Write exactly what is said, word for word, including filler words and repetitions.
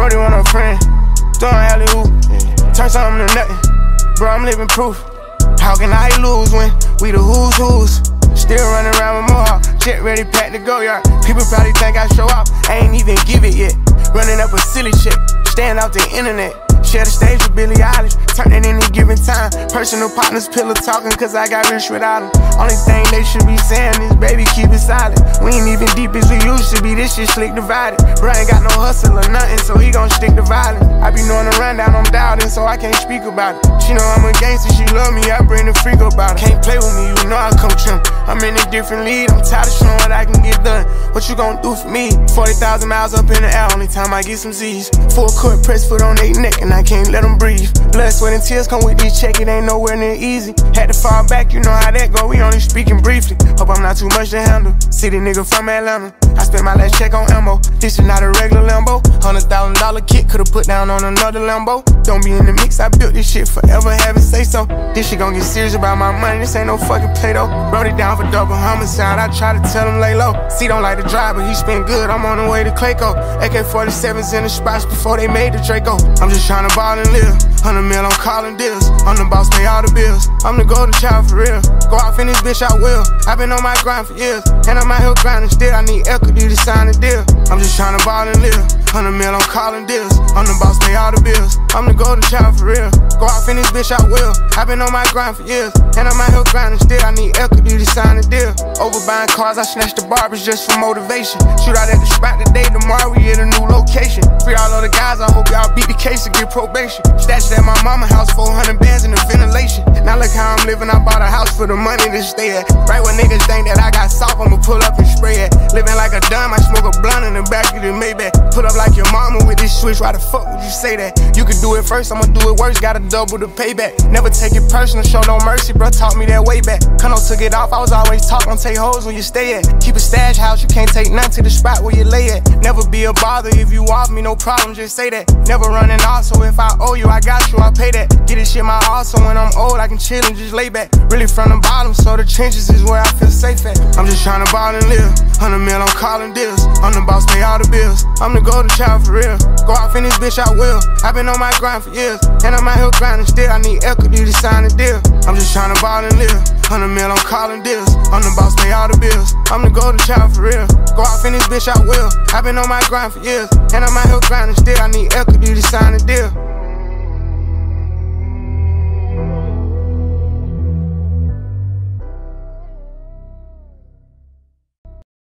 Brodie want a friend, throwing alley-oop, turn something to nothing. Bro, I'm living proof. How can I lose when we the who's who's? Still running around with mohawk, jet ready, packed to Goyard. People probably think I show off, I ain't even give it yet. Running up a silly chick, staying off the internet. Share the stage with Billie Eilish, turn it any given time. Personal partners, pillow talking, cause I got rich without them. Only thing they should be saying is, baby, keep it silent. We ain't even deep as we used to be, this shit slick divided. Bro ain't got no hustle or nothing, so he gon' stick to violence. I be knowing the rundown, I'm doubting, so I can't speak about it. She know I'm a gangster, she love me, I bring the freak about it. Can't play with me, you know I come trim. I'm in a different lead, I'm tired of showing what I can get done. What you gon' do for me? forty thousand miles up in the air, only time I get some Z's. Full court, press foot on they neck, and I can't let them breathe. Blood, sweat, and tears come with this check, it ain't nowhere near easy. Had to fall back, you know how that go, we only speaking briefly. Hope I'm not too much to handle. City nigga from Atlanta, I spent my last check on ammo. This is not a regular Lambo. Hundred thousand dollar kit, could've put down on another Lambo. Don't be in the mix, I built this shit forever, have it say so. This shit gon' get serious about my money, this ain't no fucking play though. Wrote it down for double homicide, I try to tell him lay low. C don't like to drive, but he spent good, I'm on the way to Clayco. A K forty-sevens in the spots before they made the Draco. I'm just tryna ball and live, hundred mil, I'm calling deals. I'm the boss, pay all the bills, I'm the golden child for real. Go off in this bitch, I will. I've been on my grind for years, and I'm out here grinding still. I need equity to sign a deal. I'm just tryna ball and live, hundred mil, I'm calling deals. I'm the boss, pay all the bills, I'm the golden child for real. Go off in this bitch, I will. I've been on my grind for years, and I'm out here grinding still. I need equity to sign a deal. Over buying cars, I snatched the barbers just for motivation. Shoot out at the spot today, tomorrow we at a new location. Free all of the guys, I hope y'all beat the case and get probation. Stashed at my mama house, four hundred bands in the ventilation. Now look how I'm living, I bought a house for the money to stay at. Right when niggas think that I got soft, I'ma pull up and spray it. Living like a dumb, I smoke a blunt in the back of the Maybach. Pull up like your mama with this switch, why the fuck would you say that? You could do it first, I'ma do it worse, gotta double the payback. Never take it personal, show no mercy, bro taught me that way back. Kano took it off, I was always taught, don't take hoes when you stay at. Keep a stash house, you can't take none to the spot where you lay at. Never be a bother, if you off me, no problem, just say that. Never running off, so if I owe you, I got you, I pay that. Get this shit my all, so when I'm old, I can chill and just lay back. Really from the bottom, so the trenches is where I feel safe at. I'm just tryna ball and live, hundred mil, I'm calling deals. I'm the boss, pay all the bills, I'm the golden child for real. Go off in this bitch, I will. I've been on my grind for years, and I'm out here grinding still. I need equity to sign a deal. I'm just tryna ball and live, hundred mil, I'm calling deals. I'm the boss, pay all the bills, I'm the golden child for real. Go off in this bitch, I will. I've been on my grind for years, and I'm out here grinding still. I need equity to sign a deal.